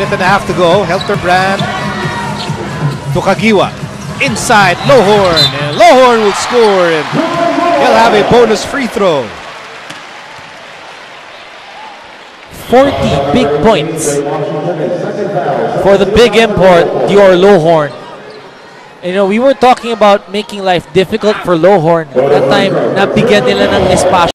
minute and a half to go. Helter Brand to Caguioa. Inside, Lowhorn. And Lowhorn will score. And he'll have a bonus free throw. 40 big points for the big import, Dior Lowhorn. You know, we were talking about making life difficult for Lowhorn. That time, nabigyan nila ng espasyo.